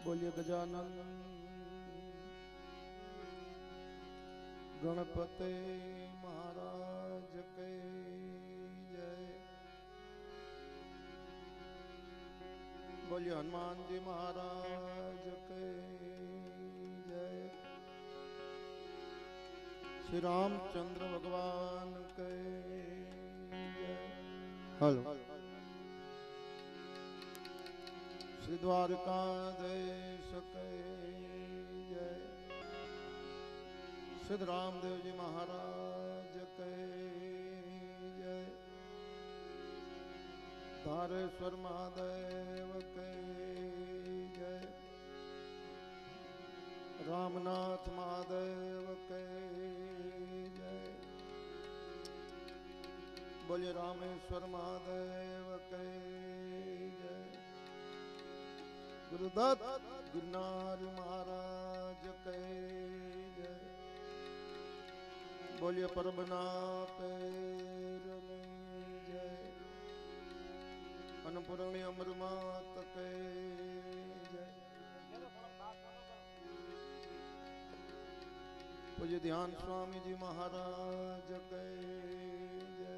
बोलिए गजानन गणपते महाराज के जय। बोलिए हनुमान जी महाराज के जय। श्री रामचंद्र भगवान के जय। हेलो श्री द्वारकाधीश के जय। सिद्ध रामदेव जी महाराज के जय। धारेश्वर महादेव के जय। रामनाथ महादेव के जय। बोलिए रामेश्वर महादेव के जय। गुरुदत्त गिरनारी महाराज के जय। बोलिए परबना पैर में जय। अन्नपूर्णी अमरमात के जय। पूज्य ध्यान स्वामी जी महाराज के जय।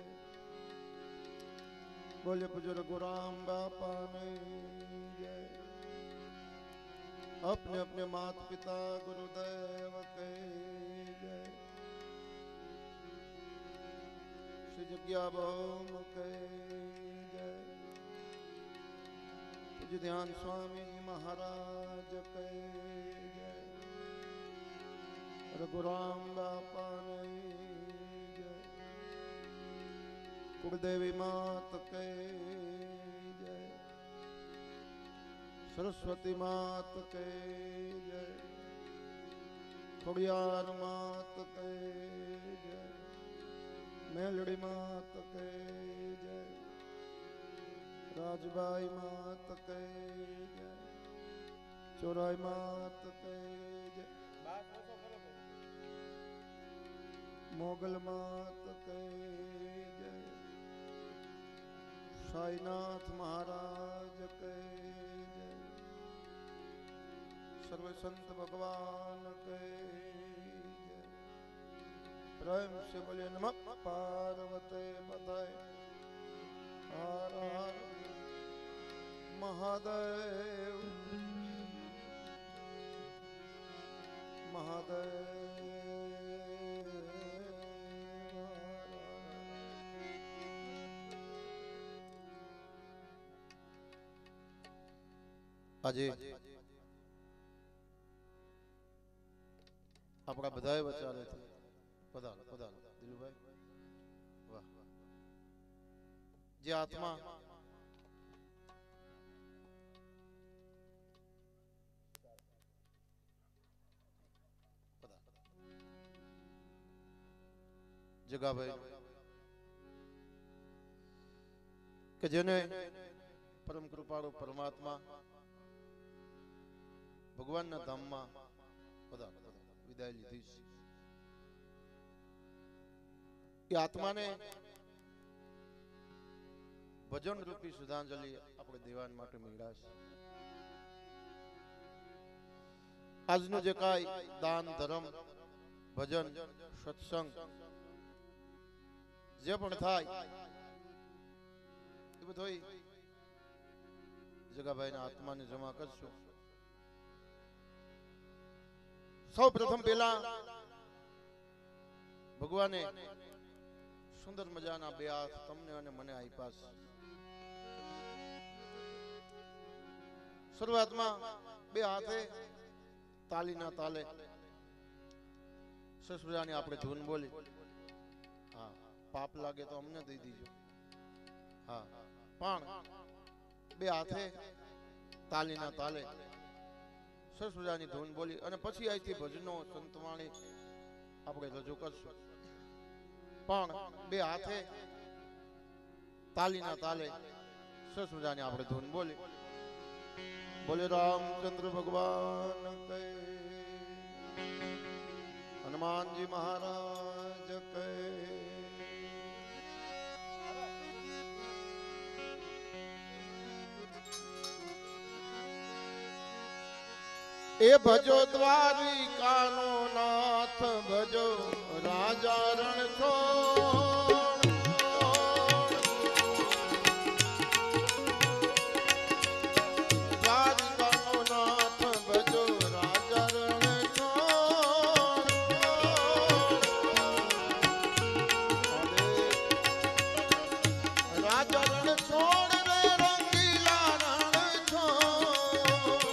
बोलिए पूज्य रघुराम बापा ने जय। अपने अपने माता पिता गुरुदेव के जय। श्री जग्या भौम के जय। पूज्य ध्यान स्वामी जी महाराज के जय। रघुराम बापा ने जय। कुलदेवी मात के जय। सरस्वती मात के जय। खोड़ियार मात के जय। मेलड़ी मात के जय। राजबाई मात के जय। चौराई मात के जय। मोगल मात के जय। साईनाथ महाराज के जय। सर्व संत भगवान के जय। प्रेम से बोलिए नमः पार्वते पतये हर हर महादेव महादेव। આજે આપણા બધાએ વચારે છે. પધારો પધારો દિલુભાઈ. વાહ જે આત્મા જગાભાઈ કે જેને પરમ કૃપાળુ પરમાત્મા ભગવાનના ધામમાં વિદાય લીધી છે. એ આત્માને ભજન રૂપી શ્રદ્ધાંજલિ આપણે દેવાન માટે મેળાશે. આજનું જે કાંઈ દાન ધર્મ ભજન સત્સંગ જે પણ થાય એ બધું જગાભાઈના આત્માને જમા કરશું. સૌ પ્રથમ પહેલા ભગવાને સુંદર મજાના બે હાથ તમને અને મને આપ્યા છે. શરૂઆતમાં બે હાથે તાલીના તાલે સરસ મજાની આપણે ધૂન બોલી. હા, પાપ લાગે તો અમને દઈ દીજો. હા, પણ બે હાથે તાલીના તાલે સરસ મજાની ધૂન બોલી અને પછી અહીંથી ભજનો સંતવાણી આપણે રજૂ કરશું. પણ બે હાથે તાલીના તાલે સરસ મજાની આપણે ધૂન બોલી. બોલે રામચંદ્ર ભગવાન કે હનુમાનજી મહારાજ કે એ ભજો દ્વારિકાનો નાથ ભજો રાજા રણછોડ દ્વારિકાનો નાથ ભજો રાજા રણછોડ રાજા રણછોડ રે રંગીલા રણછોડ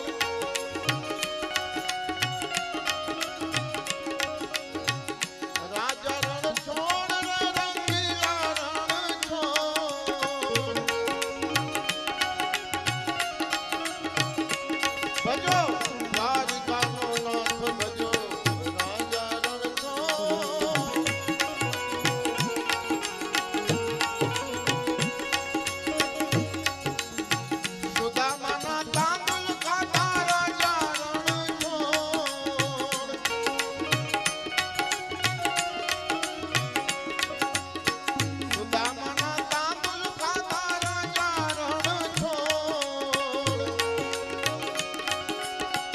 રાજા રણછોડ રે રંગીલા રણછોડ ભજો દ્વારિકાનો નાથ ભજો રાજા રણછોડ સુદામાના તાંબુલ ખાતા રાજા રણછોડ સુદામાના તાંબુલ ખાતા રાજા રણછોડ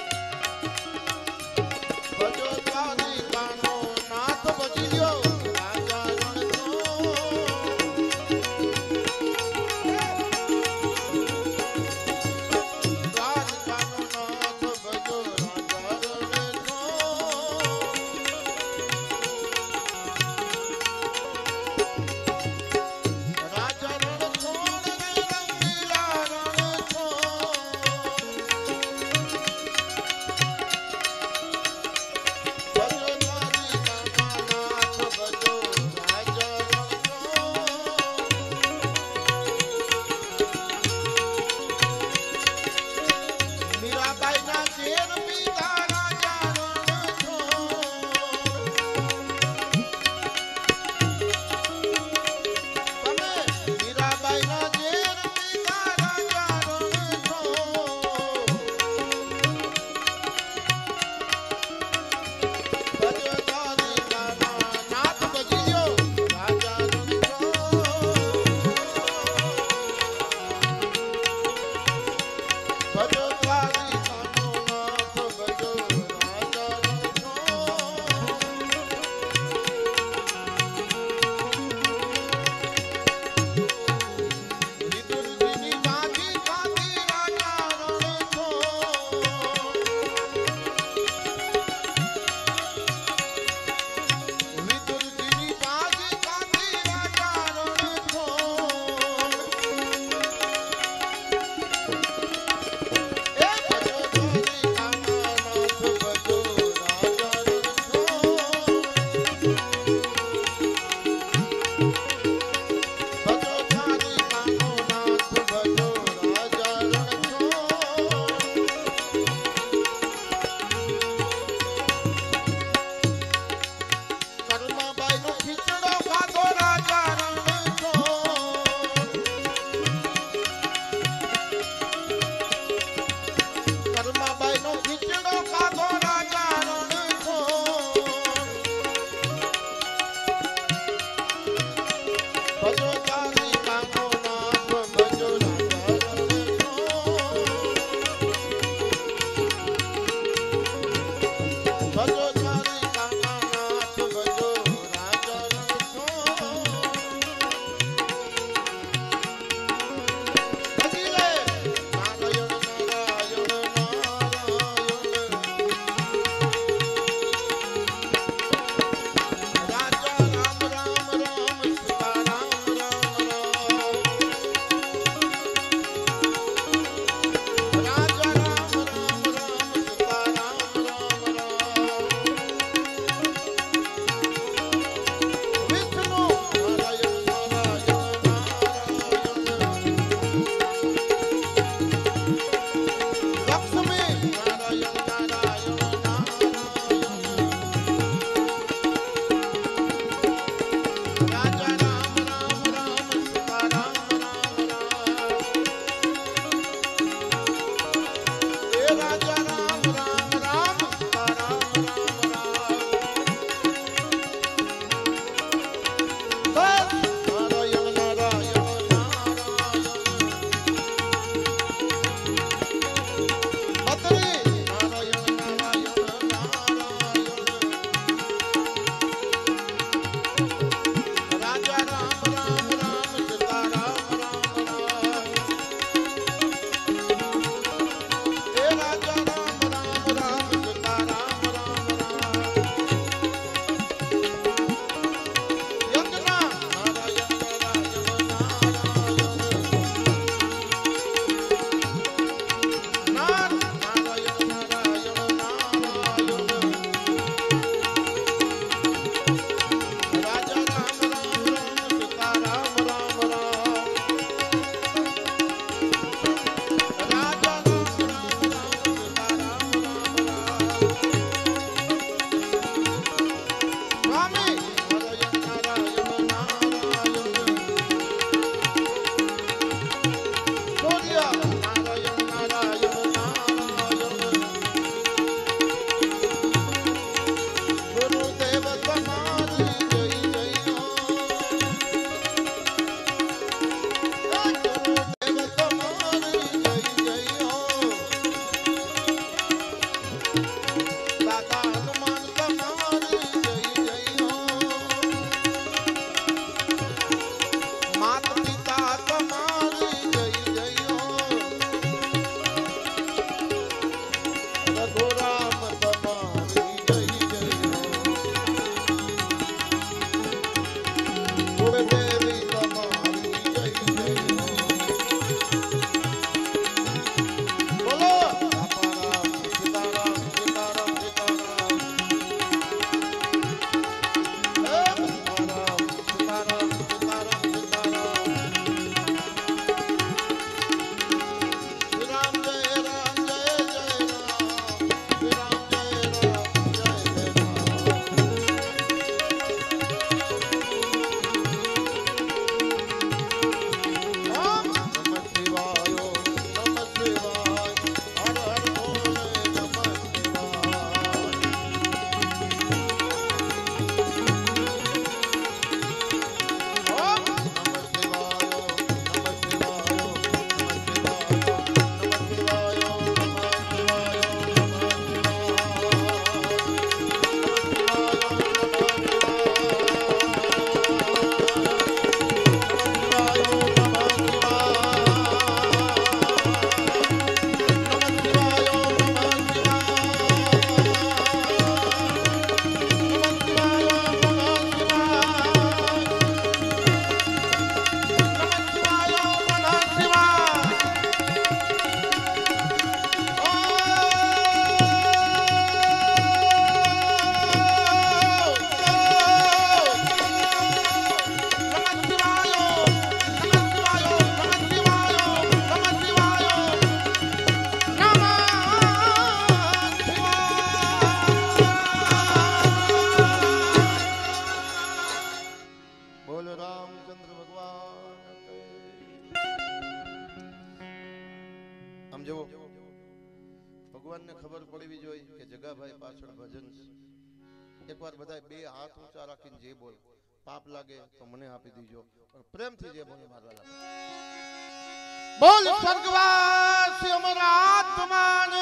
જો ભગવાનને ખબર પડવી જોઈએ કે જગાભાઈ પાછળ ભજન છે. એકવાર બધા બે હાથ ઊંચા રાખીને જે બોલ પાપ લાગે તો મને આપી દીજો, પણ પ્રેમથી જે બોલે મારવા લાગે. બોલ સ્વર્ગવાસી અમારા આત્માને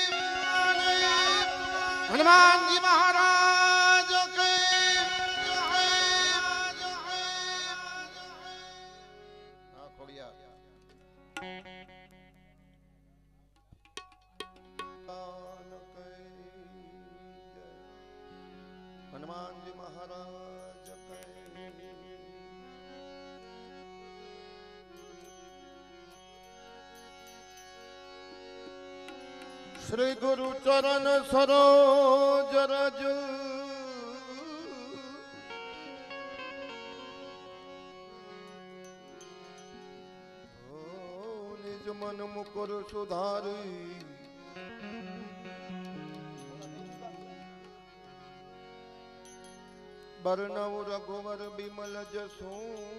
હનુમાનજી મહારાજ કે હા ખોડિયા હનુમાનજી મહારાજ શ્રી ગુરુ ચરણ સરોજ રજ નિજ મન મુકુર સુધારી બરનવ રઘુવર બિમલ જસુ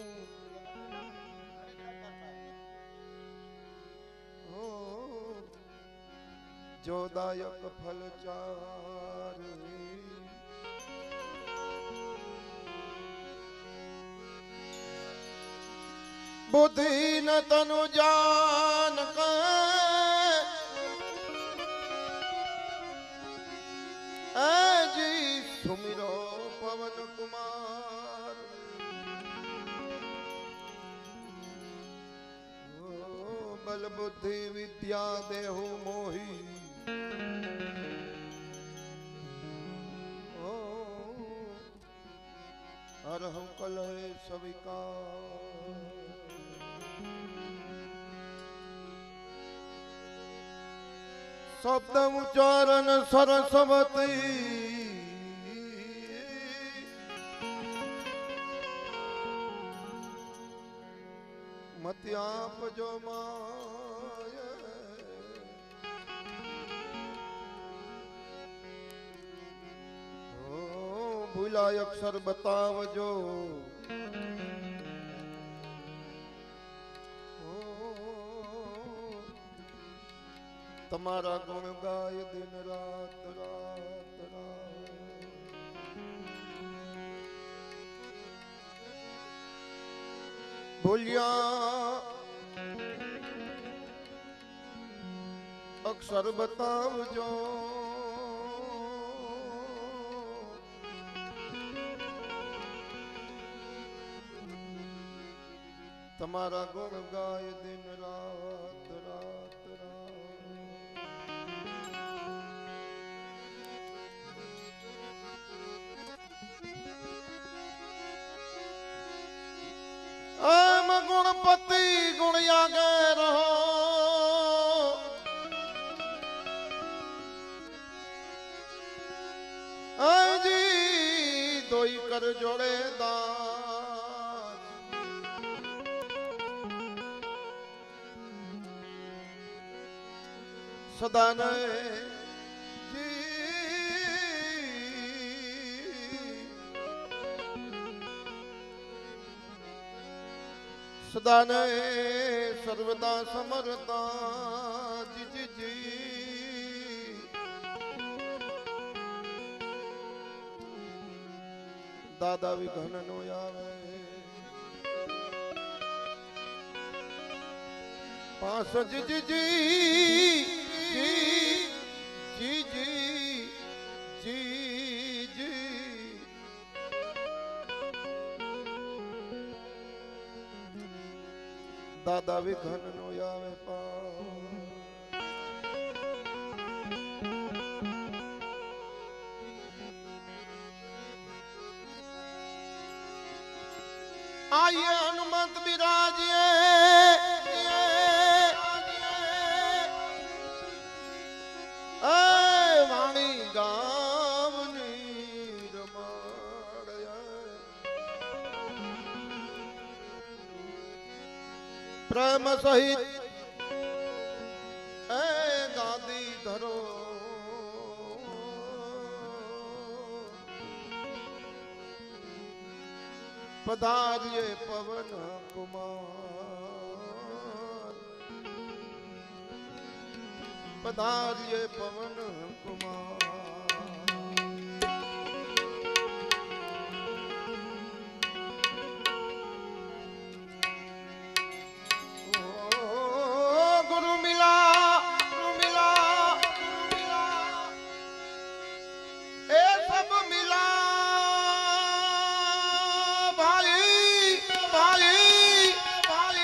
જોદાયક ફલ ચાર બુદ્ધિ ન તનુ જાન જી સુમિરો પવન કુમાર બલ બુદ્ધિ વિદ્યા દેહુ મોહી અરહં કલહ સવિકાર શબ્દ ઉચ્ચારણ સરસ્વતી મતિ આપજો માય ભૂલાય અક્ષર બતાવજો તમારા ગુણ ગાય દિન રાત રાત રાત ભૂલ્યા અક્ષર બતાવજો તમારા ગુણ ગાય દિન રાત રાત આમ ગુણપતિ ગુણિયા ગે રહો આજી દોઈ કર જોડે દાન સદાને સદાને સર્વદા સમરતા જી દાદા વિઘન નો આવે પાસ જી દાદા વિઘન નો આવે આયે હનુમંત બિરાજીએ વાણી ગાવની રમાડ્યા પ્રેમ સહિત એ ગાદી ધરો પધારીએ પવન કુમાર पधारिए पवन कुमार। गुरु मिला, गुरु मिला, गुरु मिला, ए सब मिला भाई, भाई, भाई,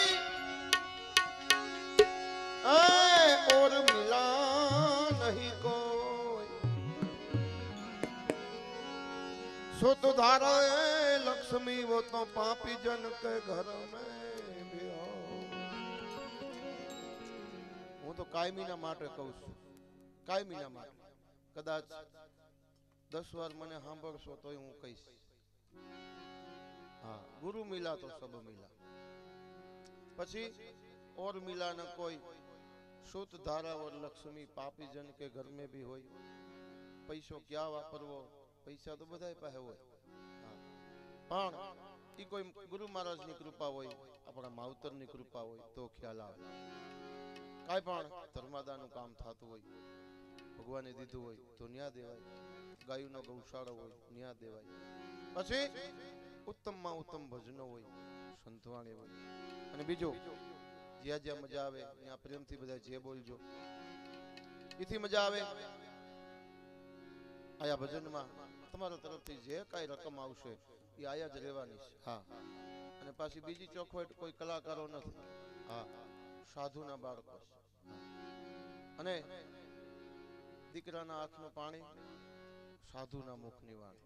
और मिला नहीं कोई। शुद्ध धारा लक्ष्मी वो तो पापी जन के घर में भी हो। હું તો કાયમીના માટે કહું છું, કાયમીના માટે. કદાચ 10 વાર મને સાંભળશો તોય હું કહીશ. હા, ગુરુ મિલા તો સબ મિલા. પછી और मिला न कोई, शुद्ध धारा और लक्ष्मी पापी जन के घर में भी होई। पैसो क्या वापरवो, पैसा तो बधाय पासे होय, पण ई कोई गुरु महाराज ની કૃપા હોય, આપણા માવતર ની કૃપા હોય તો ખ્યાલ આવે. કાઈ પણ ધર્માદાનું કામ થાતું હોય, ભગવાને દીધું હોય તો ન્યા દેવાય. ગાયુનો ગૌશાળો હોય ન્યા દેવાય. પછી ઉત્તમમાં ઉત્તમ ભજનો હોય, સંતવાણી હોય. અને બીજું જ્યાં જ્યાં મજા આવે ત્યાં પ્રેમથી બધા જે બોલજો, એથી મજા આવે. આયા ભજનમાં તમારા તરફથી જે કાંઈ રકમ આવશે એ આયા જ રહેવાની છે. હા, અને પાછી બીજી ચોખવટ કોઈ કલાકારો નથી. હા, સાધુના બાળકો અને દીકરાના આંખનું પાણી, સાધુના મુખની વાણી.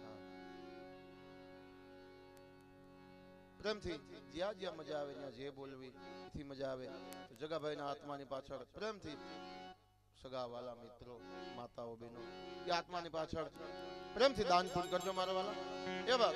પ્રેમથી જ્યાં જ્યાં મજા આવે ત્યાં જે બોલવી એથી મજા આવે. તો જગાભાઈના આત્માની પાછળ પ્રેમથી સગા વાલા મિત્રો, માતાઓ, બહેનો એ આત્માની પાછળ પ્રેમથી દાન પૂન કરજો મારા વાલા. એ વાત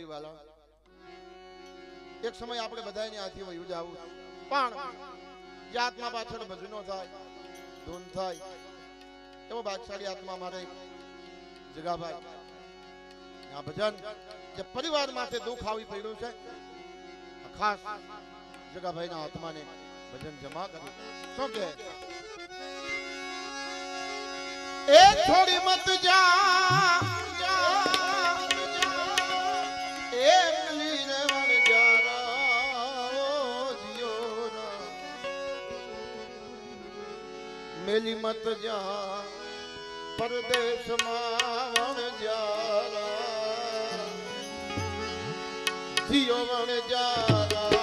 વાલા એક સમય આપણે બધાને આથી વયું જાવું પણ જે આત્મા પાછળ ભજનો થાય ધૂન થાય એવો ભાગશાળી આત્મા મારે જગાભાઈ આ ભજન જે પરિવાર માટે દુઃખ આવી પડ્યું છે ખાસ જગાભાઈના આત્માને ભજન જમા કર્યું શું કે એ થોડી મત જા એકલી રેવણ જારા જીઓ ના મેલી મત જા પરદેશમાં વણ જારા જીઓ વણ જારા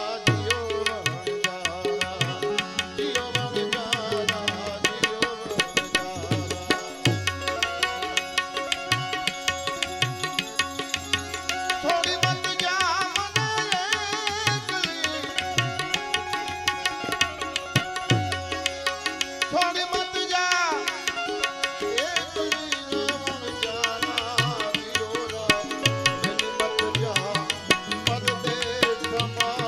Come on.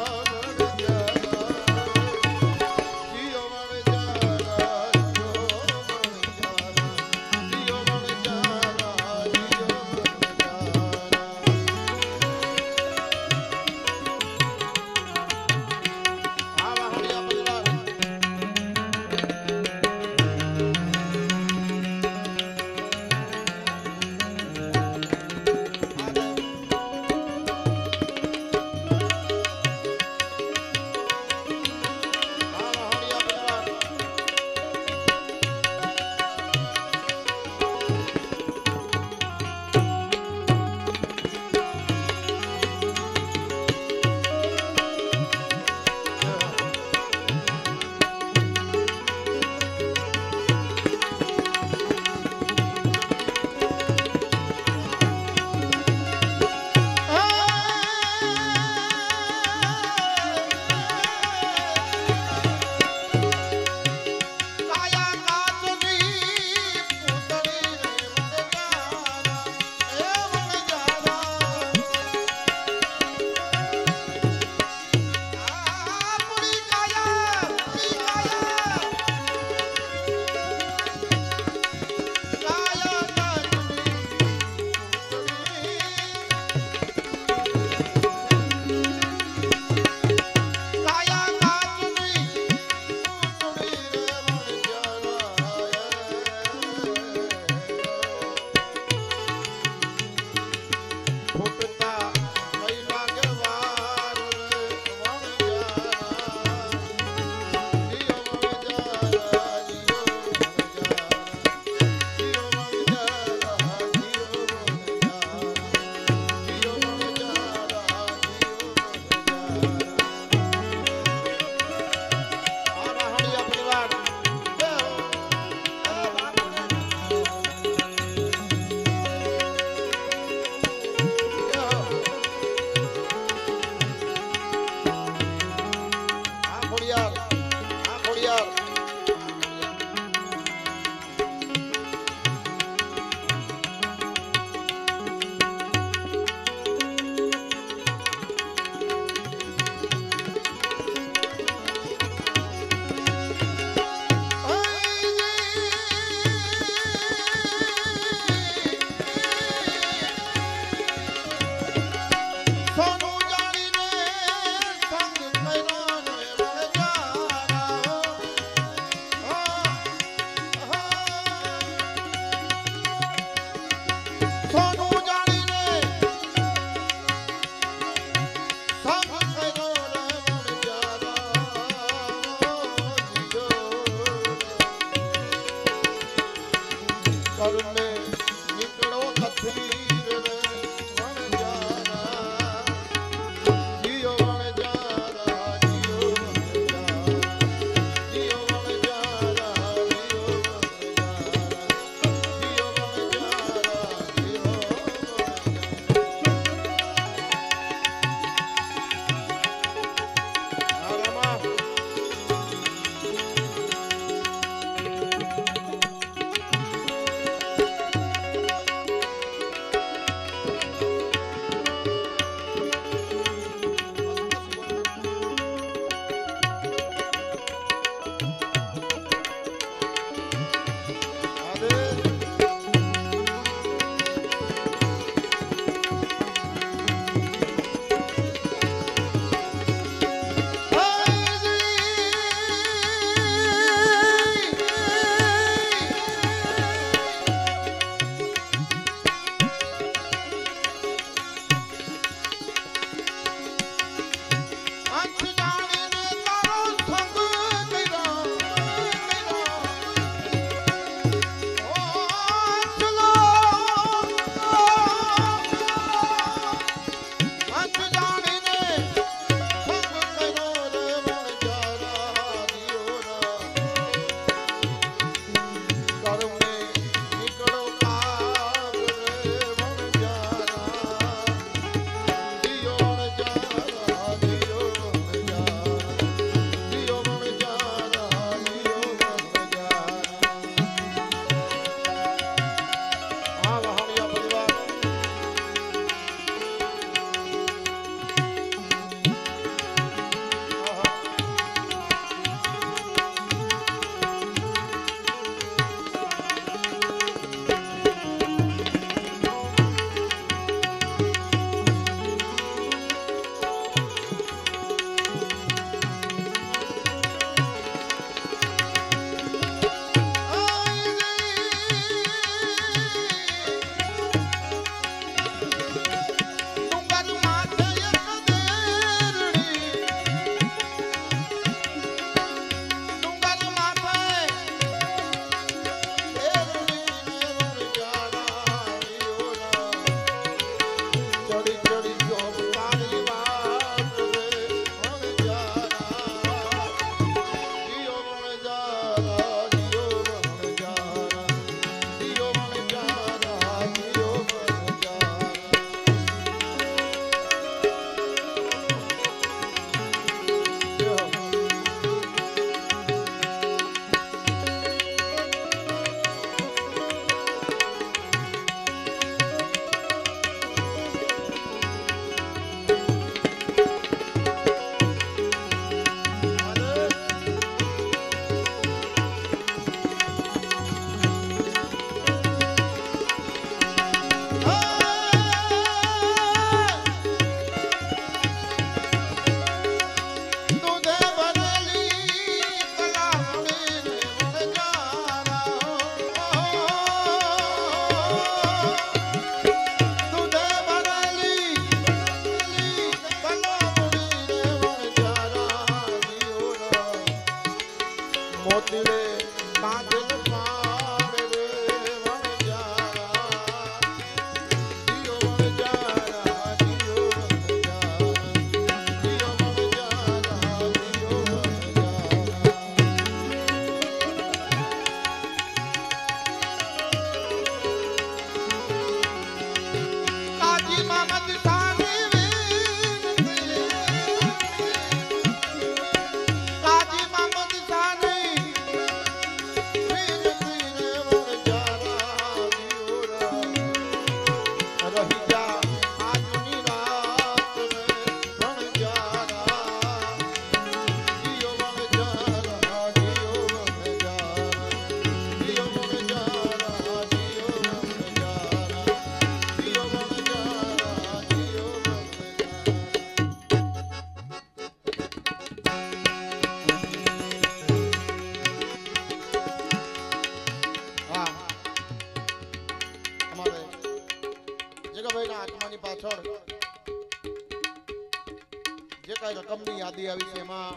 જે કાંઈ રકમની યાદી આવી છે એમાં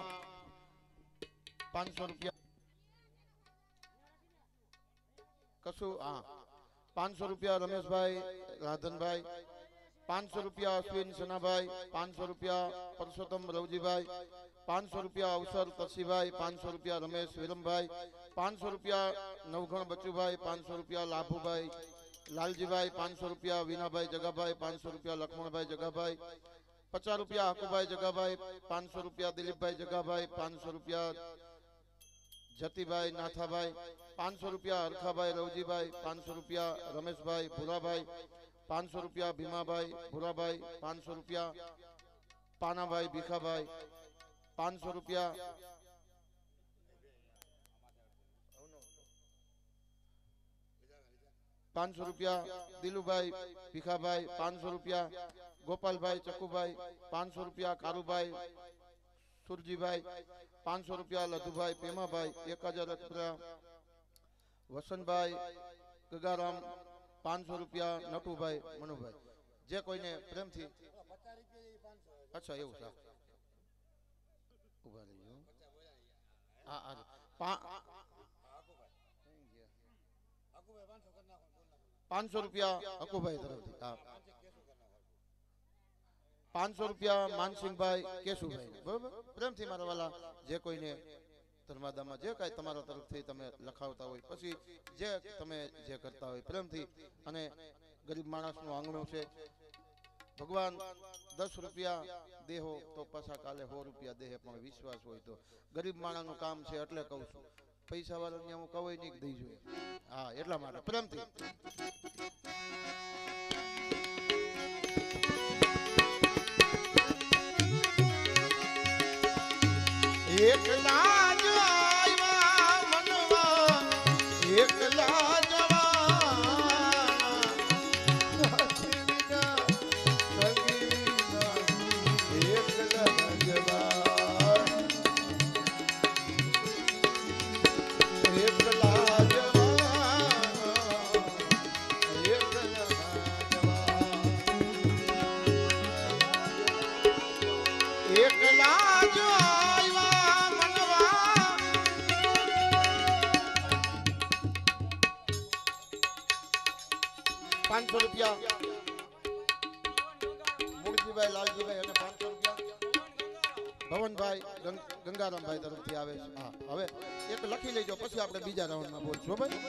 500 રૂપિયા કશું હા 500 રૂપિયા રમેશભાઈ રાધનભાઈ, 500 રૂપિયા અશ્વિન સનાભાઈ, 500 રૂપિયા પરસોત્તમ રવજીભાઈ, 500 રૂપિયા અવસર તરસીભાઈ, 500 રૂપિયા રમેશ વિરમભાઈ, 500 રૂપિયા નવઘણ બચુભાઈ, 500 રૂપિયા લાભુભાઈ લાલજીભાઈ, 500 રૂપિયા વિનાભાઈ જગાભાઈ, 500 રૂપિયા લક્ષ્મણભાઈ જગાભાઈ, 50 રૂપિયા હકુભાઈ જગાભાઈ, 500 રૂપિયા દિલીપભાઈ જગાભાઈ, 500 રૂપિયા જતીભાઈ નાથાભાઈ, 500 રૂપિયા હરખાભાઈ રવજીભાઈ, 500 રૂપિયા રમેશભાઈ ભુરાભાઈ, 500 રૂપિયા ભીમાભાઈ ભુરાભાઈ, 500 રૂપિયા પાનાભાઈ ભીખાભાઈ, 500 રૂપિયા 500 રૂપિયા દિલુભાઈ ભીખાભાઈ, 500 રૂપિયા ગોપાલભાઈ ચકુભાઈ, 500 રૂપિયા કારુભાઈ સુરજીભાઈ, 500 રૂપિયા લધુભાઈ પેમાભાઈ, 1000 રૂપિયા વસંતભાઈ ગગારામ, 500 રૂપિયા નટુભાઈ મનુભાઈ. જે કોઈને પ્રેમથી અચ્છા એવું છે ઉભા રહીજો. હા 500 રૂપિયા હકુભાઈ તરફથી. હા 500 રૂપિયા માનસિંહભાઈ કેશુભાઈ. બરોબર પ્રેમથી મારા વાલા જે કોઈને ધર્માદામાં જે કાંઈ તમારા તરફથી તમે લખાવતા હોય પછી જે તમે જે કરતા હોય પ્રેમથી. અને ગરીબ માણસનું આંગણું છે. ભગવાન 10 રૂપિયા દેહો તો પાછા કાલે 100 રૂપિયા દેહે, પણ વિશ્વાસ હોય તો. ગરીબ માણસનું કામ છે એટલે કહું છું, પૈસા વાળાને હું કવાય નહીં દઈ જોઈએ. હા એટલા માટે પ્રેમથી. એકલા જ આવ્યા મનવા, એકલા જવાના, સાથી વિના સગી વિના, એકલા જવાના, એકલા જવાના, એકલા જવાના, એકલા જ 500 રૂપિયા મૂળજીભાઈ લાલજીભાઈ અને 500 રૂપિયા ભવનભાઈ ગંગારામભાઈ તરફથી આવે છે. હા હવે એક લખી લેજો પછી આપણે બીજા રાઉન્ડમાં બોલશું ભાઈ.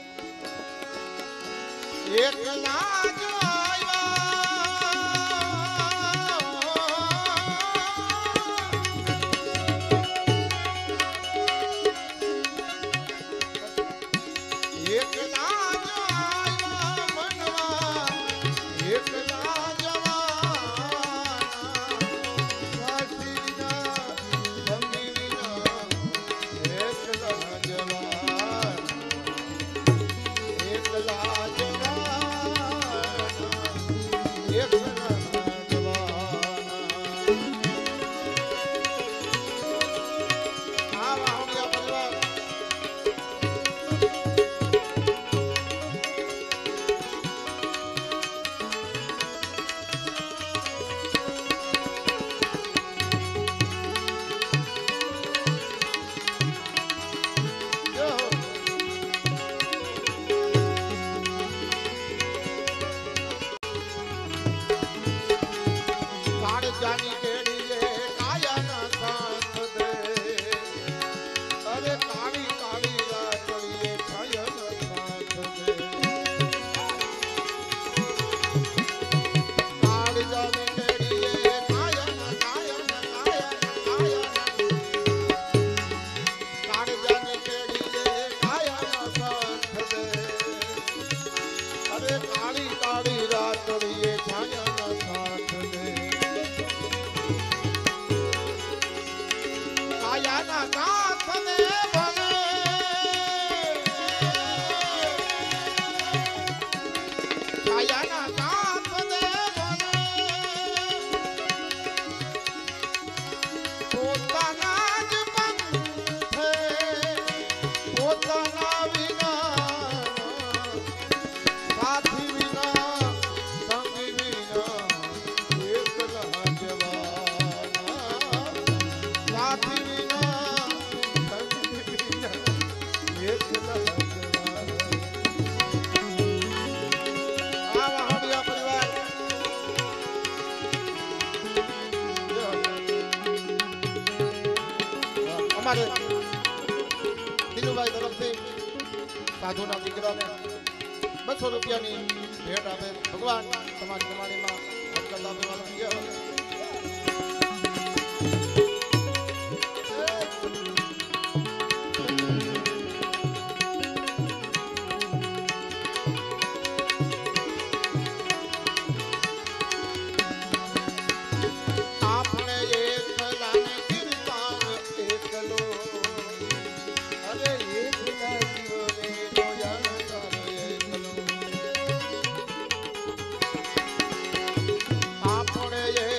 એકલા જ અમારે દિલુભાઈ તરફથી સાધુના દીકરાને 200 રૂપિયાની ભેટ આપે. ભગવાન તમારી કમાણીમાં બરકત આપે. વાલો જય હો. આપણે એકલાને કીર્તન એકલો, અરે એકલા જીવને જોયા તારે એકલો. આપણે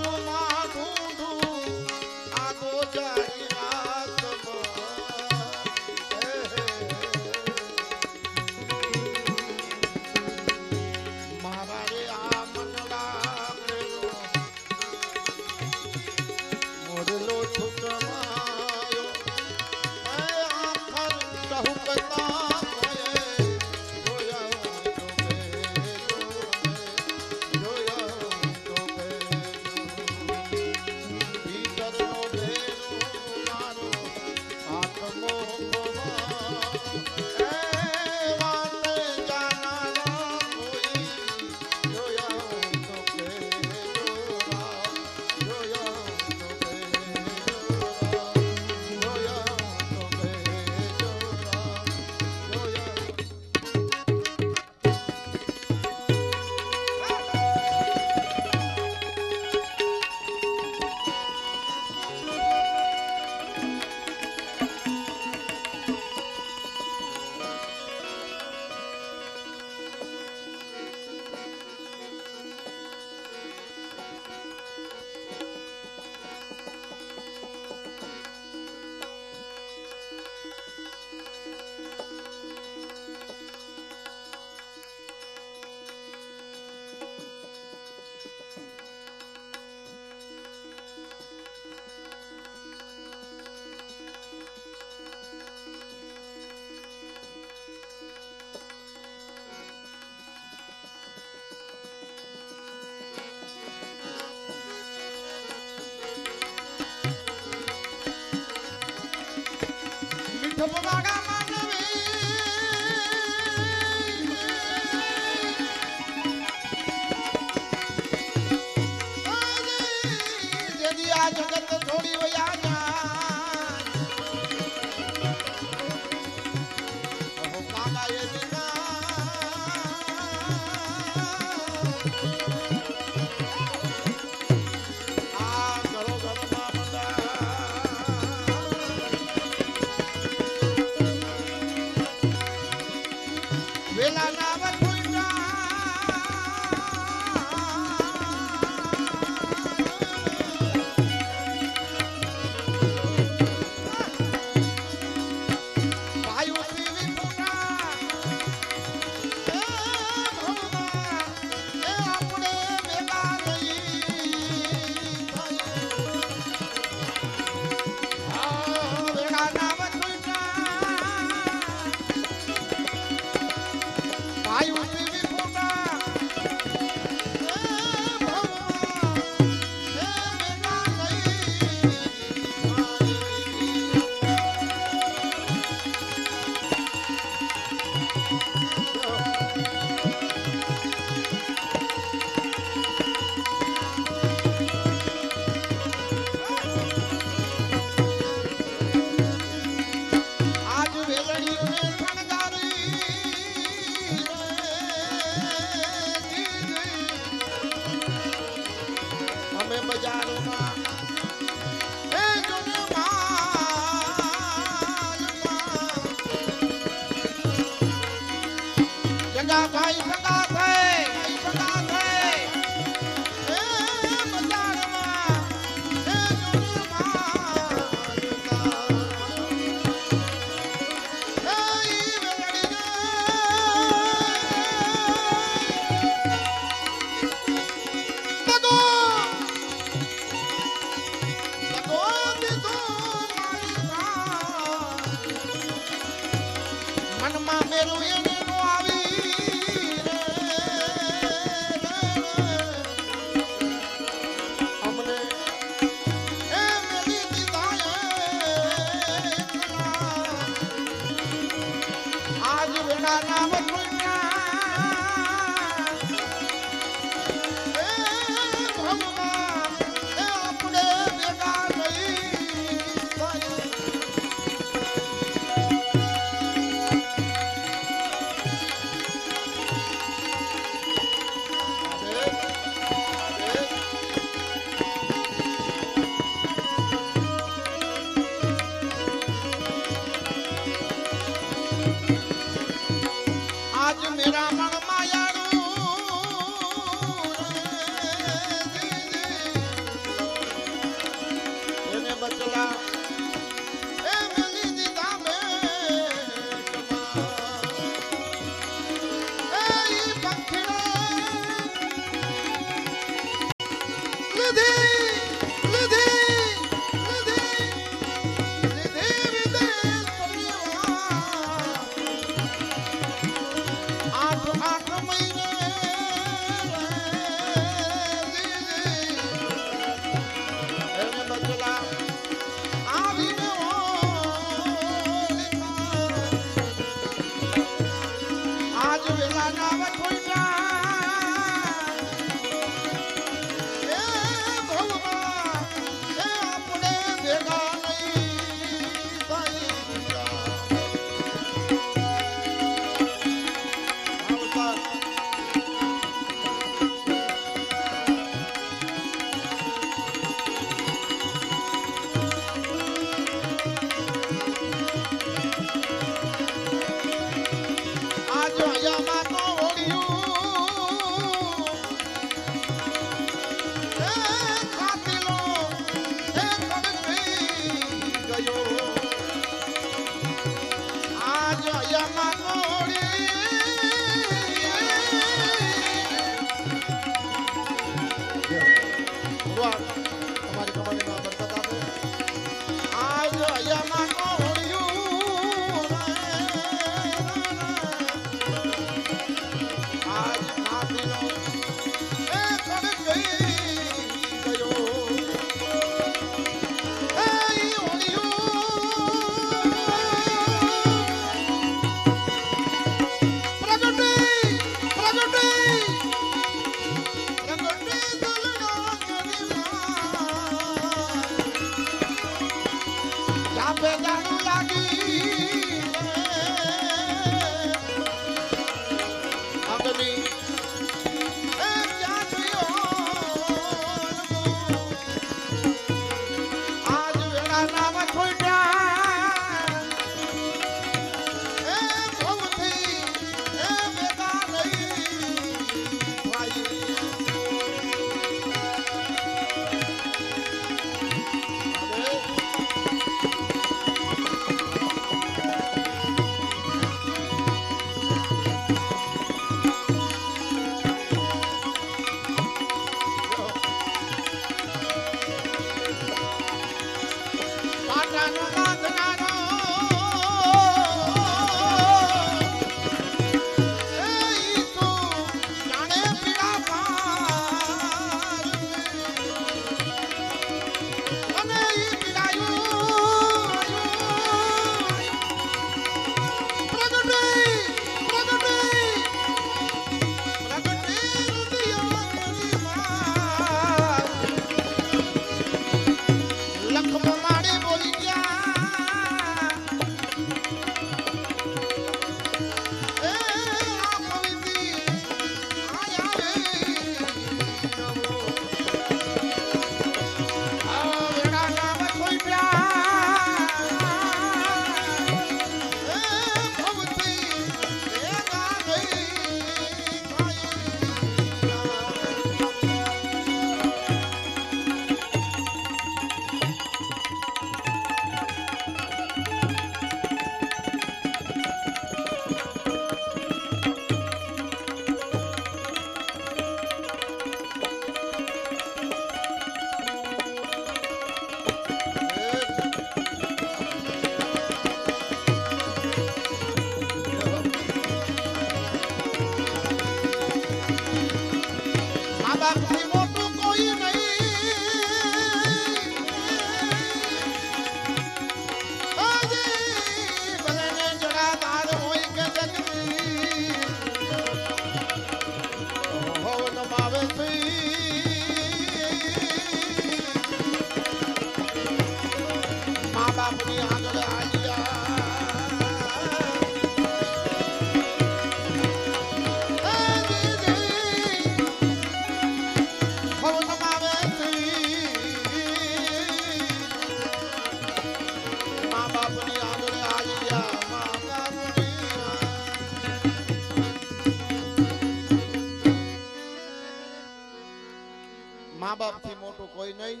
તોય નહીં.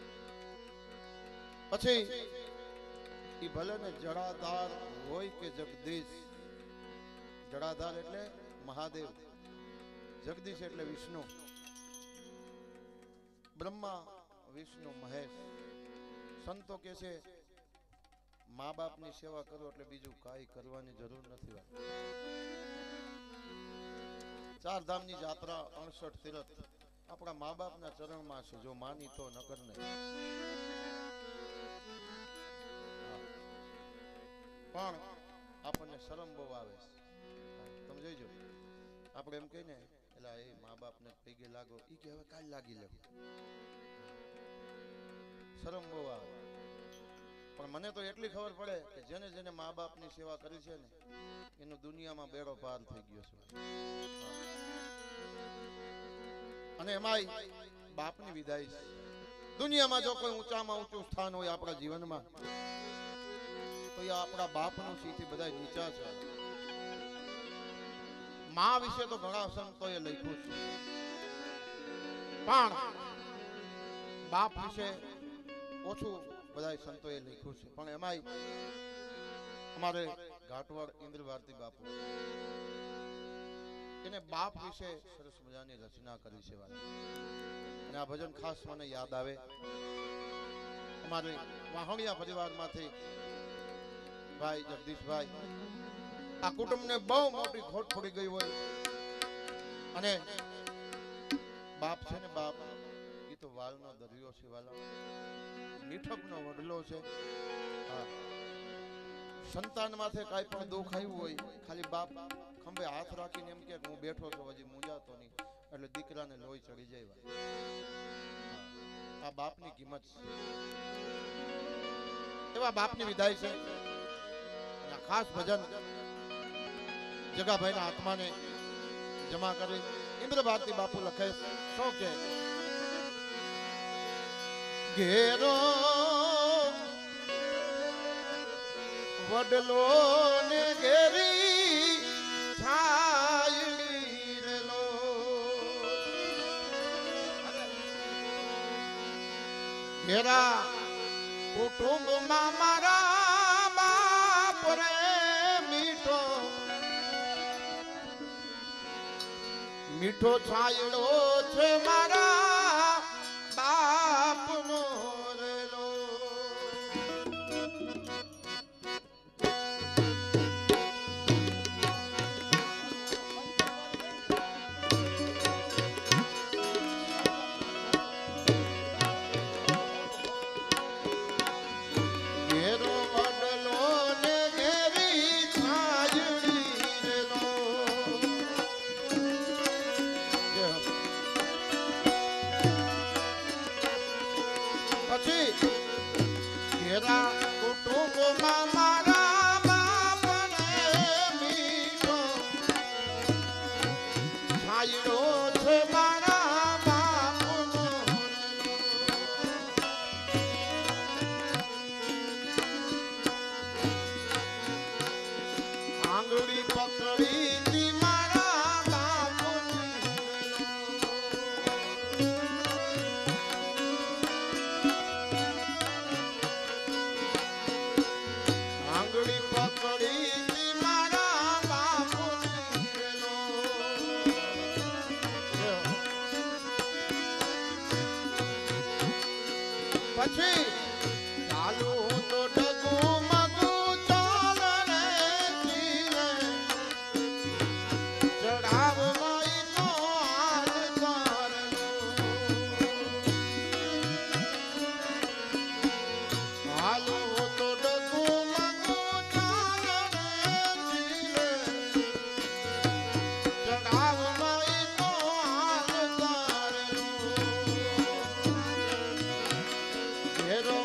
પછી ઈ ભલે ને જડાધાર હોય કે જગદીશ. જડાધાર એટલે મહાદેવ, જગદીશ એટલે વિષ્ણુ. બ્રહ્મા વિષ્ણુ મહેશ. સંતો કે છે મા બાપની સેવા કરો એટલે બીજું કાંઈ કરવાની જરૂર નથી. ચાર ધામની યાત્રા 68 તીર્થ આપણા મા બાપના ચરણમાં છે. જો માની તો નકર નહીં. પણ આપણને શરમ બહુ આવે છે. તમે જોઈજો, આપણે એમ કહીને એટલે એ મા બાપને પૈગે લાગો, ઈ કે હવે કાલ લાગી લે. શરમ બહુ આવે. પણ મને તો એટલી ખબર પડે કે જેને જેને મા બાપની સેવા કરી છે ને એનો દુનિયામાં બેડો પાર થઈ ગયો છે. અને એમાંય બાપની વિદાય છે. દુનિયામાં જો કોઈ ઊંચામાં ઊંચું સ્થાન હોય આપણા જીવનમાં તો એ આપણા બાપનું સીથી બધા નીચા છે. મા વિશે તો ઘણા સંતોએ લખ્યું છે, પણ બાપ વિશે ઓછું બધા સંતોએ લખ્યું છે. પણ એમાંય અમારે ઘાટવાડ ઇન્દ્ર ભારતી બાપુ એને બાપ વિશે સરસ મજાની રચના કરી છે. અને આ ભજન ખાસ મને યાદ આવે અમારે વાહણિયા પરિવારમાંથી ભાઈ જગદીશભાઈ. આ કુટુંબને બહુ મોટી ખોટ પડી ગઈ હોય અને બાપ છે ને બાપ એ તો વાલનો દરિયો છે. વાલા મીઠકનો વડલો છે. સંતાન માથે કાંઈ પણ દુઃખ આવ્યું હોય ખાલી બાપ ખંભે હાથ રાખીને એમ કે હું બેઠો છું, હજી મૂંઝાતો નહીં, એટલે દીકરાને લોહી ચડી જાય. આ બાપની કિંમત છે. એવા બાપની વિદાય છે. અને ખાસ ભજન જગાભાઈના આત્માને જમા કરી ઇન્દ્ર ભારતી બાપુ લખે શું કે ઘેરો વડલો ને ઘેરી છાયડી રેલો, ઘેરા કુટુંબમાં મારા બાપ રે મીઠો મીઠો છાયડો છે મારા બાપનો રેલો. કુટુંબમાં મારા બાપને મીઠો છાયડો છે મારા બાપનો. આંગળી પકડી મારા બાપની, આંગળી પકડી મારા બાપની રેલો. પછી ચાલુ તો ડગુ મગુ ચાલ રે જીવે ચડાવ માઈ નો હાલ કરલો. હાલો તો ડગુ મગુ ચાલ રે જીવે ચડાવ માઈ નો હાલ કરલો. ઘેરો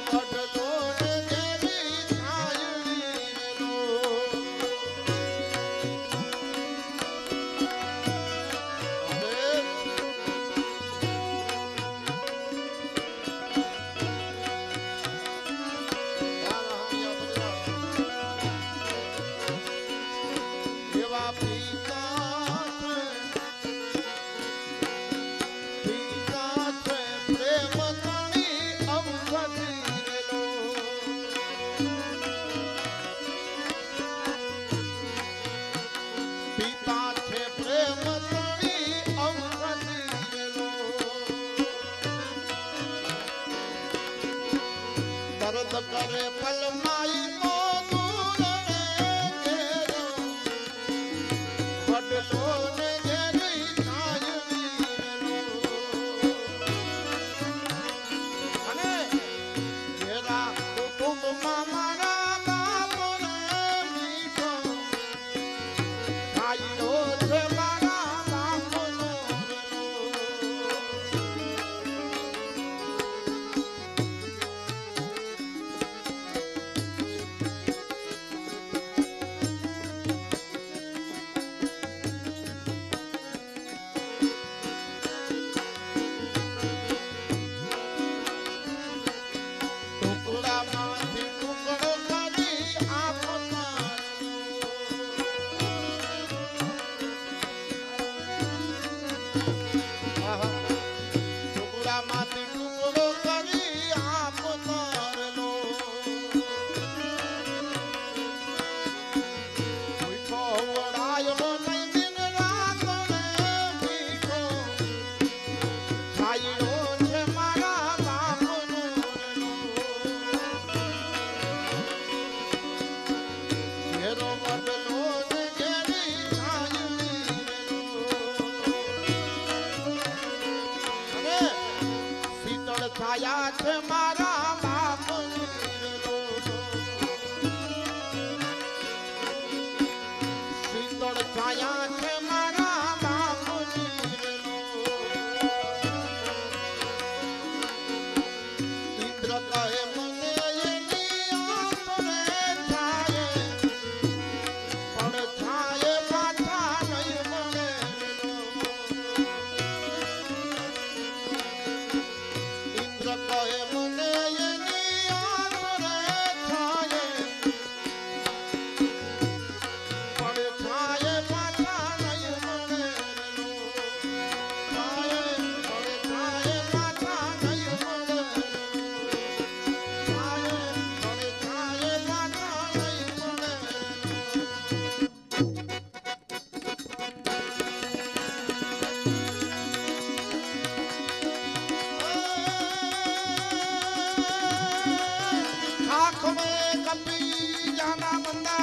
जाना बंदा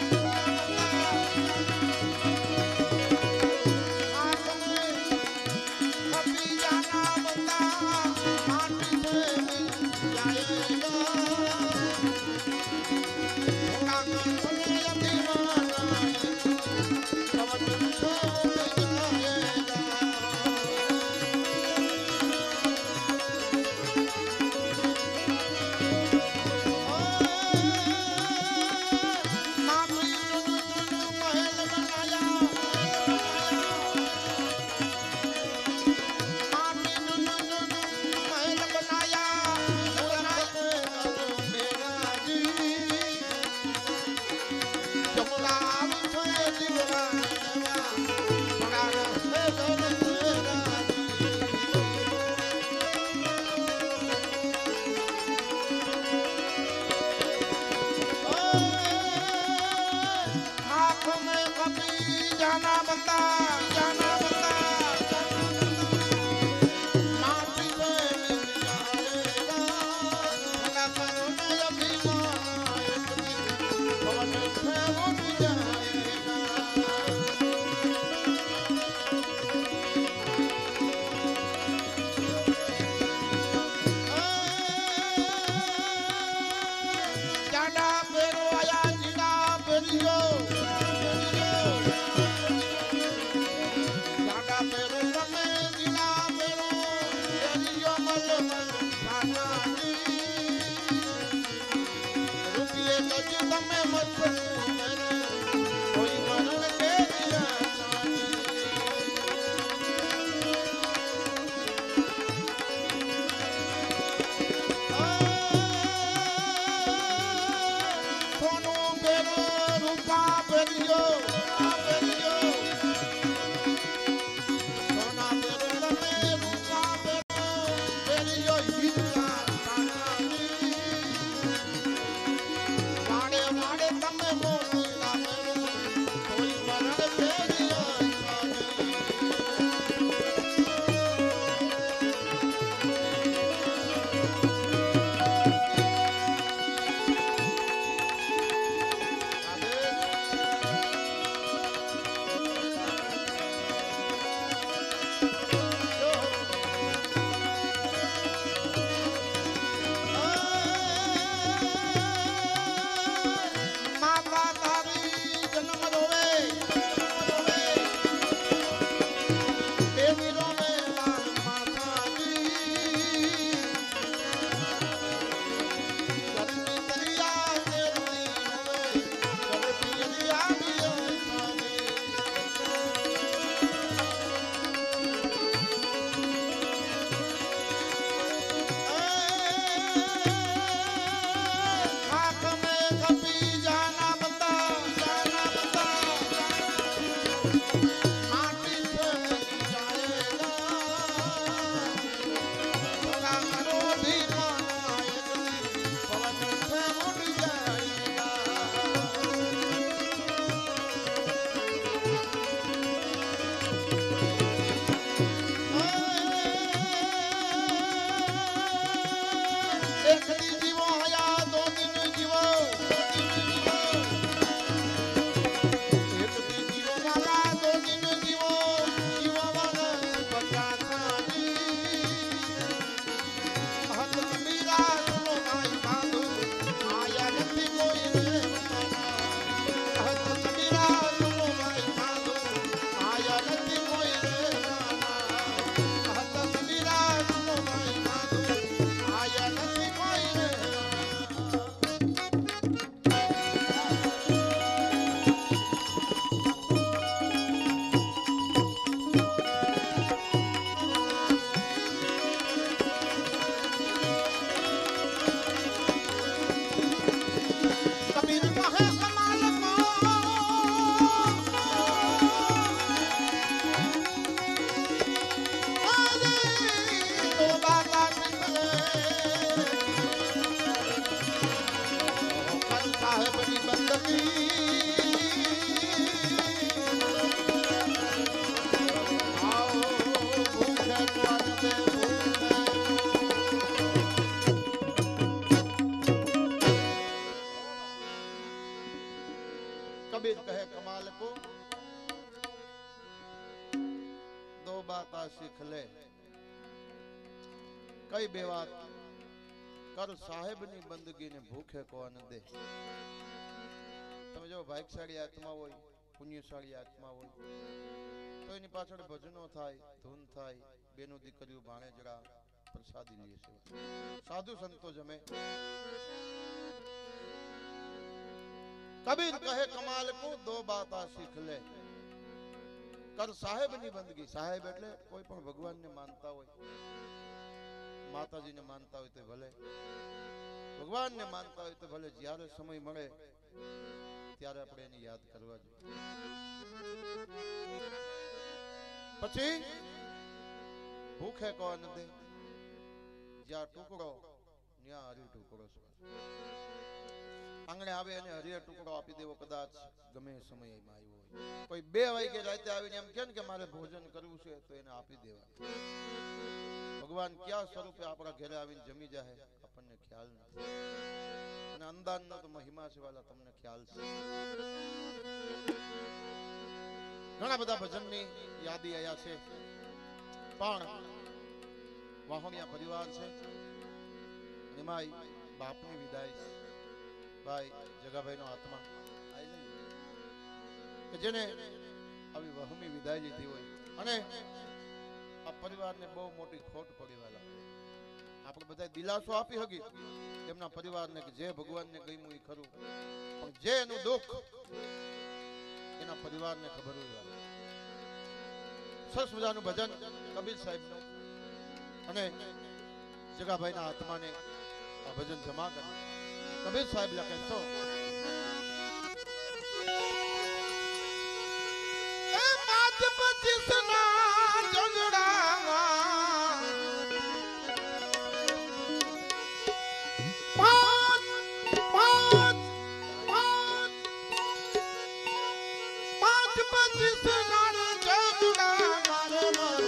जाना बंदा जाना बंदा माटी पे मिल जाएगा भला करो न अभिमान पवन से उड़ जाएगा जाना बेरो आया जिना बेरियो कबीर कहे कमाल को दो बात सीख ले कई बेवात कर साहेब नी बंदगी ने भूखे को अन्न दे તમે જો ભાગ્યશાળી આત્મા હોય પુણ્યશાળી આત્મા હોય તો એની પાછળ ભજનો થાય ધૂન થાય બેનો દીકરીઓ ભાણેજડા પ્રસાદી લે છે સાધુ સંતો જમે कबीर कहे कमाल को दो बात सीख ले कर साहेब नी बंदगी साहेब એટલે કોઈ પણ ભગવાનને માનતા હોય માતાજીને માનતા હોય તો ભલે ભગવાનને માનતા હોય તો ભલે જ્યારે સમય મળે ત્યારે આપણે એને યાદ કરવા જોઈએ પછી ભૂખે કોણ દે જ્યાં ટુકડો ત્યાં હરી ટુકડો છે આંગણે આવે અને હરિયર ટુકડો આપી દેવો કદાચ ગમે સમયમાં આવ્યો હોય કોઈ 2 વાગે રાતે આવીને એમ કહે ને કે મારે ભોજન કરવું છે તો એને આપી દેવા ભગવાન કયા સ્વરૂપે આપણા ઘરે આવીને જમી જાય આપણને ખ્યાલ નથી અને અંદાજનો તો મહિમા છે વાલા તમને ખ્યાલ છે ઘણા બધા ભજનની યાદી આયા છે પણ વાહોણિયા પરિવાર છે નિમાઈ બાપની વિદાય છે ભાઈ જગાભાઈનો આત્મા કે જેને આવી વહમી વિદાય લીધી હોય અને આ પરિવારને બહુ મોટી ખોટ પડી વાલા આપણે બધા દિલાસો આપી હકી તેમના પરિવારને કે જે ભગવાનને ગમ્યું એ ખરું પણ જે એનું દુઃખ એના પરિવારને ખબર હોય સરસ મજાનું ભજન કબીર સાહેબનું અને જગાભાઈના આત્માને આ ભજન જમા કરે કબીર સાહેબ લખે તો એ માત પચીસના જગડામાં પાંચ પચીસના જગડામાં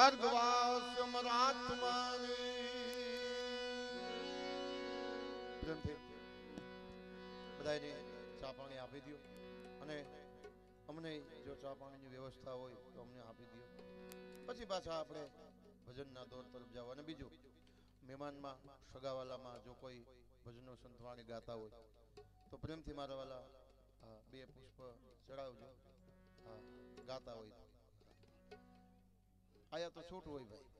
સ્વર્ગવાસ અમરાત્માની પ્રેમથી બધાને ચા પાણી આપી દો અને અમને જો ચા પાણીની વ્યવસ્થા હોય તો અમને આપી દો. પછી પાછા આપણે ભજનના દોર તરફ જાવ. અને બીજું, મહેમાનમાં સગાવાલામાં જો કોઈ ભજનો સંતવાણી ગાતા હોય તો પ્રેમથી મારા વાલા બે પુષ્પ ચડાવજો. ગાતા હોય આયા તો છૂટ હોય ભાઈ.